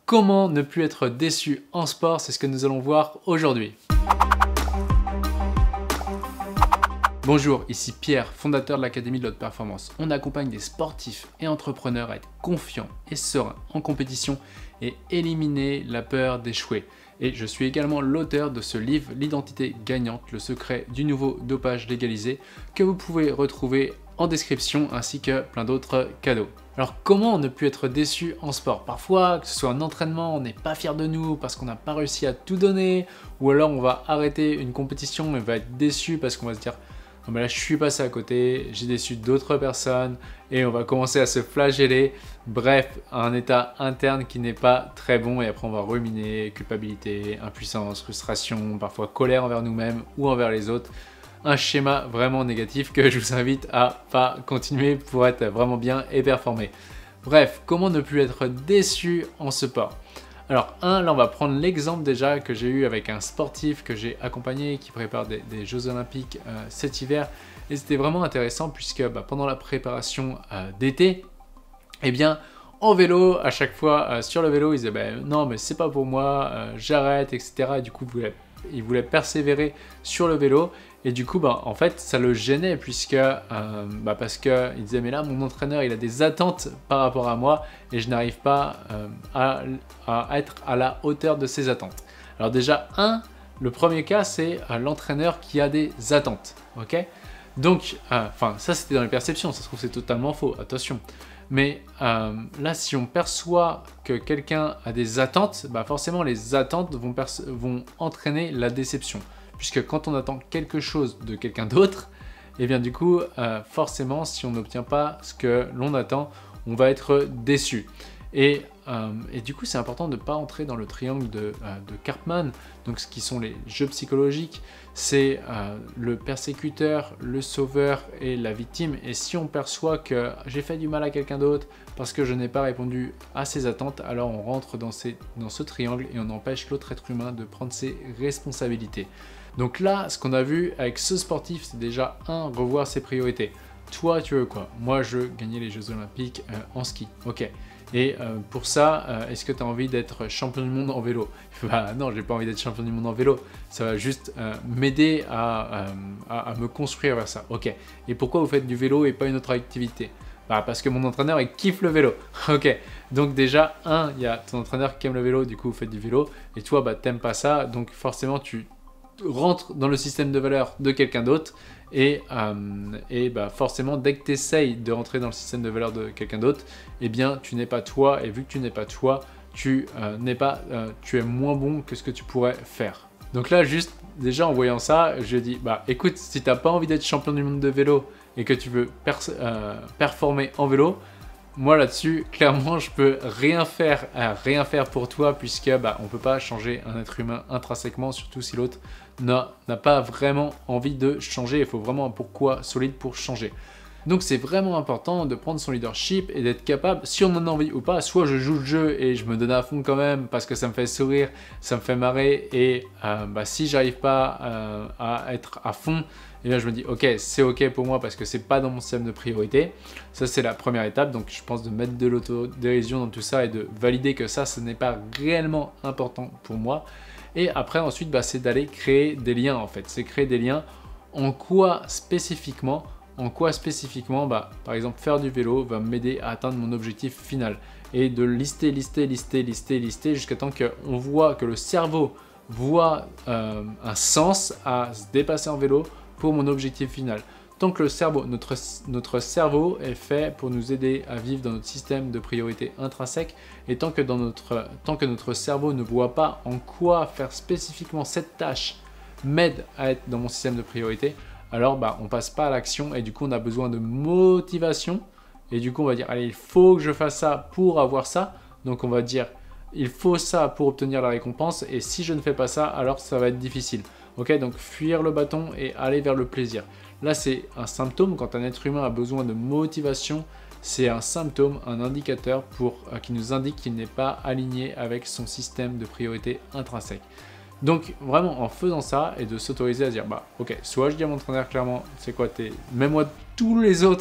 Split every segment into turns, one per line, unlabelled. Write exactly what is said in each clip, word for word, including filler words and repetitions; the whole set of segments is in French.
comment ne plus être déçu en sport, c'est ce que nous allons voir aujourd'hui. Bonjour, ici Pierre, fondateur de l'Académie de l'Haute Performance. On accompagne des sportifs et entrepreneurs à être confiants et sereins en compétition et éliminer la peur d'échouer. Et je suis également l'auteur de ce livre, L'identité gagnante, le secret du nouveau dopage légalisé, que vous pouvez retrouver en description ainsi que plein d'autres cadeaux. Alors comment ne plus être déçu en sport? Parfois, que ce soit un entraînement, on n'est pas fier de nous parce qu'on n'a pas réussi à tout donner, ou alors on va arrêter une compétition et va être déçu parce qu'on va se dire non mais là je suis passé à côté, j'ai déçu d'autres personnes et on va commencer à se flageller. Bref, un état interne qui n'est pas très bon et après on va ruminer, culpabilité, impuissance, frustration, parfois colère envers nous-mêmes ou envers les autres. Un schéma vraiment négatif que je vous invite à pas continuer pour être vraiment bien et performer. Bref, comment ne plus être déçu en sport? Alors un, là on va prendre l'exemple déjà que j'ai eu avec un sportif que j'ai accompagné qui prépare des, des Jeux Olympiques euh, cet hiver, et c'était vraiment intéressant puisque bah, pendant la préparation euh, d'été, eh bien en vélo, à chaque fois euh, sur le vélo, il disait bah, non mais c'est pas pour moi, euh, j'arrête, et cetera. Et du coup il voulait, il voulait persévérer sur le vélo. Et du coup, bah, en fait, ça le gênait puisque, euh, bah, parce qu'il disait, mais là, mon entraîneur, il a des attentes par rapport à moi et je n'arrive pas euh, à, à être à la hauteur de ses attentes. Alors déjà, un, le premier cas, c'est euh, l'entraîneur qui a des attentes, ok? Donc, enfin, euh, ça, c'était dans les perceptions, ça se trouve, c'est totalement faux, attention. Mais euh, là, si on perçoit que quelqu'un a des attentes, bah, forcément, les attentes vont, vont entraîner la déception. Puisque quand on attend quelque chose de quelqu'un d'autre, et eh bien du coup, euh, forcément, si on n'obtient pas ce que l'on attend, on va être déçu. Et, euh, et du coup, c'est important de ne pas entrer dans le triangle de, euh, de Karpman, donc ce qui sont les jeux psychologiques, c'est euh, le persécuteur, le sauveur et la victime. Et si on perçoit que j'ai fait du mal à quelqu'un d'autre parce que je n'ai pas répondu à ses attentes, alors on rentre dans, ces, dans ce triangle et on empêche l'autre être humain de prendre ses responsabilités. Donc là, ce qu'on a vu avec ce sportif, c'est déjà un, revoir ses priorités. Toi, tu veux quoi? Moi, je veux gagner les Jeux Olympiques euh, en ski. Ok. Et euh, pour ça, euh, est-ce que tu as envie d'être champion du monde en vélo? Bah non, j'ai pas envie d'être champion du monde en vélo. Ça va juste euh, m'aider à, euh, à, à me construire vers ça. Ok. Et pourquoi vous faites du vélo et pas une autre activité? Bah parce que mon entraîneur, il kiffe le vélo. Ok. Donc déjà, un, il y a ton entraîneur qui aime le vélo, du coup, vous faites du vélo. Et toi, bah t'aimes pas ça. Donc forcément, tu rentre dans le système de valeurs de quelqu'un d'autre et, euh, et bah forcément dès que tu essayes de rentrer dans le système de valeurs de quelqu'un d'autre, eh bien tu n'es pas toi, et vu que tu n'es pas toi, tu euh, n'es pas euh, tu es moins bon que ce que tu pourrais faire. Donc là, juste déjà en voyant ça, je dis bah écoute, si tu n'as pas envie d'être champion du monde de vélo et que tu veux euh, performer en vélo, moi là-dessus, clairement, je peux rien faire, euh, rien faire pour toi puisque bah, on ne peut pas changer un être humain intrinsèquement, surtout si l'autre n'a pas vraiment envie de changer. Il faut vraiment un pourquoi solide pour changer. Donc c'est vraiment important de prendre son leadership et d'être capable, si on en a envie ou pas, soit je joue le jeu et je me donne à fond quand même parce que ça me fait sourire, ça me fait marrer, et euh, bah, si j'arrive pas euh, à être à fond, et bien je me dis ok, c'est ok pour moi parce que c'est pas dans mon système de priorité. Ça c'est la première étape, donc je pense de mettre de l'autodérision dans tout ça et de valider que ça ce n'est pas réellement important pour moi. Et après ensuite bah, c'est d'aller créer des liens en fait, c'est créer des liens. En quoi spécifiquement En quoi spécifiquement bah, par exemple faire du vélo va m'aider à atteindre mon objectif final, et de lister, lister, lister, lister, lister jusqu'à temps qu'on voit que le cerveau voit euh, un sens à se dépasser en vélo pour mon objectif final. Tant que le cerveau, notre, notre cerveau est fait pour nous aider à vivre dans notre système de priorité intrinsèque, et tant que, dans notre, tant que notre cerveau ne voit pas en quoi faire spécifiquement cette tâche m'aide à être dans mon système de priorité, alors bah, on passe pas à l'action, et du coup on a besoin de motivation, et du coup on va dire allez, il faut que je fasse ça pour avoir ça, donc on va dire il faut ça pour obtenir la récompense, et si je ne fais pas ça, alors ça va être difficile. Ok, donc fuir le bâton et aller vers le plaisir. Là c'est un symptôme, quand un être humain a besoin de motivation, c'est un symptôme, un indicateur pour, euh, qui nous indique qu'il n'est pas aligné avec son système de priorité intrinsèque. Donc vraiment en faisant ça, et de s'autoriser à dire bah ok, soit je dis à mon entraîneur clairement, c'est quoi, t'es, mets-moi tous les autres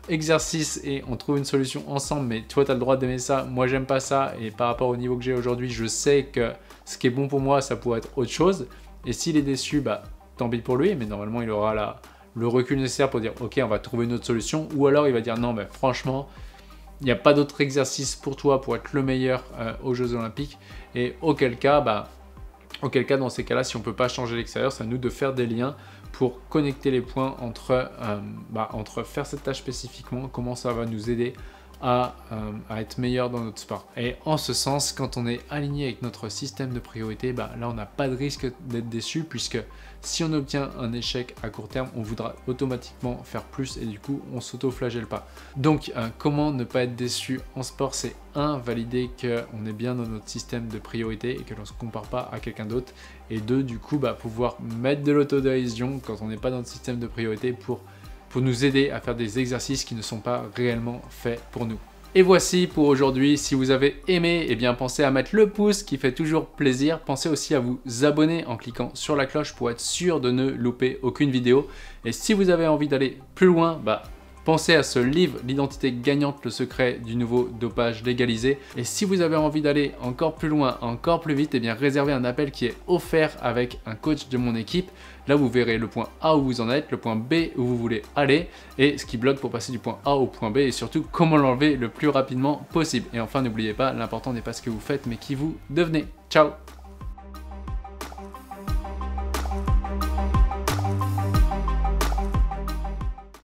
exercice et on trouve une solution ensemble, mais toi tu as le droit d'aimer ça, moi j'aime pas ça, et par rapport au niveau que j'ai aujourd'hui, je sais que ce qui est bon pour moi, ça pourrait être autre chose. Et s'il est déçu, bah tant pis pour lui, mais normalement il aura la, le recul nécessaire pour dire ok, on va trouver une autre solution, ou alors il va dire non, mais franchement, il n'y a pas d'autre exercice pour toi pour être le meilleur euh, aux Jeux Olympiques, et auquel cas, bah, auquel cas dans ces cas-là, si on ne peut pas changer l'extérieur, c'est à nous de faire des liens pour connecter les points entre, euh, bah, entre faire cette tâche spécifiquement, comment ça va nous aider à, euh, à être meilleur dans notre sport. Et en ce sens, quand on est aligné avec notre système de priorité, bah, là on n'a pas de risque d'être déçu, puisque si on obtient un échec à court terme, on voudra automatiquement faire plus et du coup on s'auto-flagelle pas. Donc euh, comment ne pas être déçu en sport? C'est un, valider qu'on est bien dans notre système de priorité et que l'on ne se compare pas à quelqu'un d'autre, et deux, du coup bah, pouvoir mettre de l'autodérision quand on n'est pas dans notre système de priorité pour pour nous aider à faire des exercices qui ne sont pas réellement faits pour nous. Et voici pour aujourd'hui. Si vous avez aimé, eh bien pensez à mettre le pouce qui fait toujours plaisir. Pensez aussi à vous abonner en cliquant sur la cloche pour être sûr de ne louper aucune vidéo. Et si vous avez envie d'aller plus loin, bah pensez à ce livre, L'identité gagnante, le secret du nouveau dopage légalisé. Et si vous avez envie d'aller encore plus loin, encore plus vite, eh bien réservez un appel qui est offert avec un coach de mon équipe. Là, vous verrez le point A où vous en êtes, le point B où vous voulez aller, et ce qui bloque pour passer du point A au point B, et surtout comment l'enlever le plus rapidement possible. Et enfin, n'oubliez pas, l'important n'est pas ce que vous faites, mais qui vous devenez. Ciao!